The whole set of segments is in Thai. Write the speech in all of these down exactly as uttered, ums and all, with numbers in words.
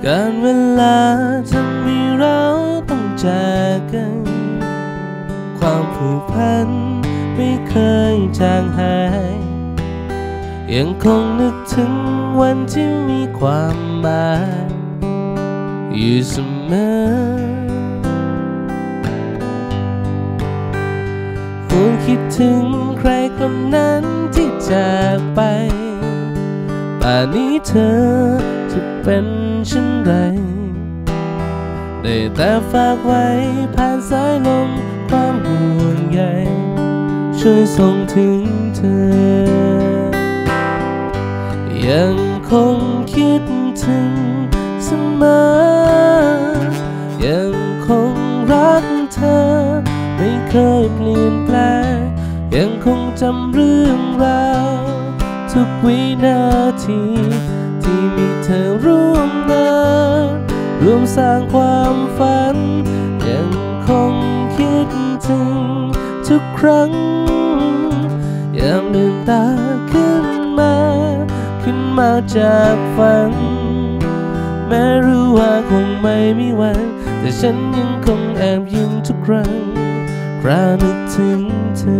การเวลาทำให้เราต้องจากกันความผูกพันไม่เคยจางหายยังคงนึกถึงวันที่มีความหมายอยู่เสมอควรคิดถึงใครคนนั้นที่จากไปป่านนี้เธอจะเป็นเช่นไรได้แต่ฝากไว้ผ่านสายลมความห่วงใยช่วยส่งถึงเธอยังคงคิดถึงเสมอยังคงรักเธอไม่เคยเปลี่ยนแปลงยังคงจำเรื่องราวทุกวินาทีที่มีเธอร่วมเดินร่วมสร้างความฝันยังคงคิดถึงทุกครั้งยามลืมตาขึ้นมาขึ้นมาจากฝันแม้รู้ว่าคงไม่มีวันแต่ฉันยังคงแอบยิ้มทุกครั้งครานึกถึงเธ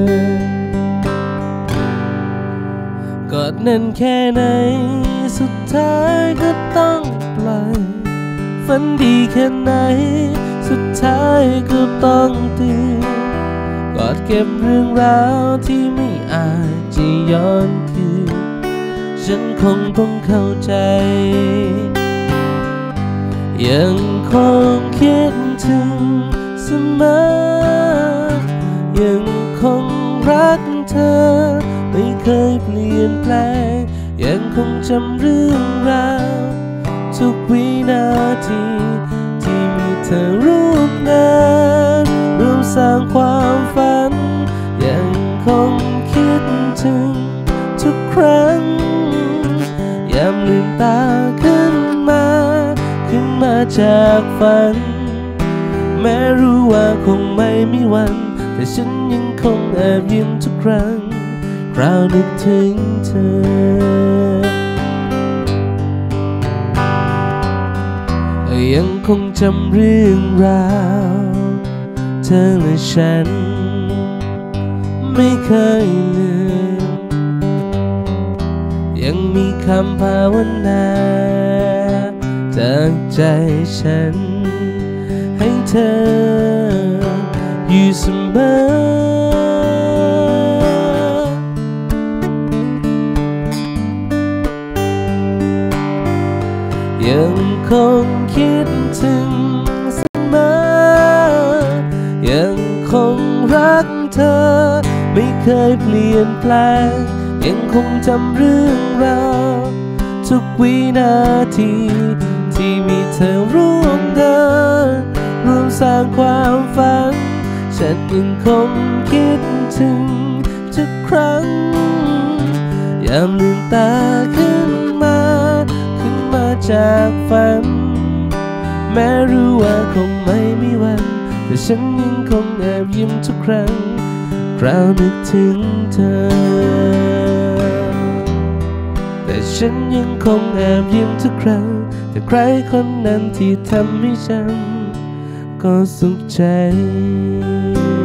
อกอดนั้นแค่ไหนสุดท้ายก็ต้องปล่อยฝันดีแค่ไหนสุดท้ายก็ต้องตื่นกอดเก็บเรื่องราวที่ไม่อาจจะย้อนคืนฉันคงต้องเข้าใจยังคงคิดถึงเสมอยังคงรักเธอไม่เคยเปลี่ยนแปลงยังคงจำเรื่องราวทุกวินาทีที่มีเธอร่วมงานร่วมสร้างความฝันยังคงคิดถึงทุกครั้งยามลืมตาขึ้นมาขึ้นมาจากฝันแม้รู้ว่าคงไม่มีวันแต่ฉันยังคงแอบยิ้มทุกครั้งคราวนึกถึงเธอยังคงจำเรื่องราวเธอและฉันไม่เคยลืมยังมีคำภาวนาจากใจฉันให้เธออยู่เสมอยังคงคิดถึงเสมอยังคงรักเธอไม่เคยเปลี่ยนแปลงยังคงจำเรื่องราวทุกวินาทีที่มีเธอร่วมเดินร่วมสร้างความฝันฉันยังคงคิดถึงทุกครั้งยามลืมตาขึ้นมาขึ้นมาจากฝันแม้รู้ว่าคงไม่มีวันแต่ฉันยังคงแอบยิ้มทุกครั้งคราวนึกถึงเธอแต่ฉันยังคงแอบยิ้มทุกครั้งแต่ใครคนนั้นที่ทำให้ฉันก็สุขใจ